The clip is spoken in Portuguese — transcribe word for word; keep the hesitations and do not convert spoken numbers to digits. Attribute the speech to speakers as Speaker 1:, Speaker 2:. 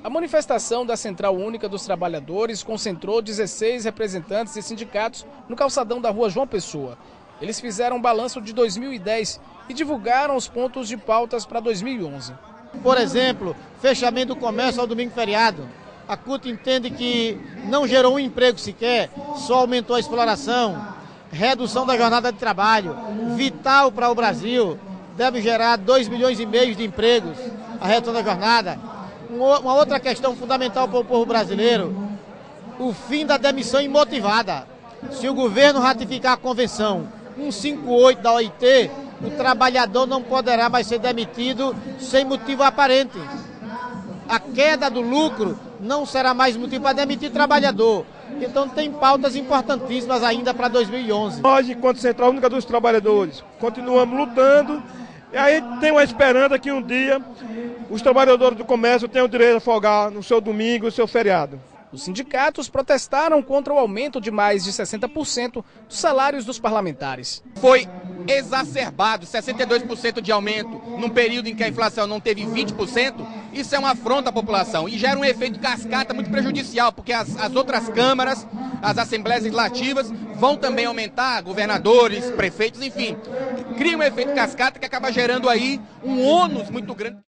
Speaker 1: A manifestação da Central Única dos Trabalhadores concentrou dezesseis representantes de sindicatos no calçadão da rua João Pessoa. Eles fizeram um balanço de dois mil e dez e divulgaram os pontos de pautas para dois mil e onze.
Speaker 2: Por exemplo, fechamento do comércio ao domingo feriado. A C U T entende que não gerou um emprego sequer, só aumentou a exploração. Redução da jornada de trabalho, vital para o Brasil, deve gerar dois milhões e meio de empregos, a redução da jornada. Uma outra questão fundamental para o povo brasileiro, o fim da demissão imotivada. Se o governo ratificar a convenção cento e cinquenta e oito da O I T, o trabalhador não poderá mais ser demitido sem motivo aparente. A queda do lucro não será mais motivo para demitir trabalhador. Então tem pautas importantíssimas ainda para dois mil e onze.
Speaker 3: Nós, enquanto Central Única dos Trabalhadores, continuamos lutando. E aí tem uma esperança que um dia os trabalhadores do comércio tenham o direito a folgar no seu domingo, no seu feriado.
Speaker 1: Os sindicatos protestaram contra o aumento de mais de sessenta por cento dos salários dos parlamentares.
Speaker 4: Foi exacerbado, sessenta e dois por cento de aumento num período em que a inflação não teve vinte por cento, isso é uma afronta à população e gera um efeito cascata muito prejudicial, porque as, as outras câmaras, as assembleias legislativas vão também aumentar, governadores, prefeitos, enfim, cria um efeito cascata que acaba gerando aí um ônus muito grande.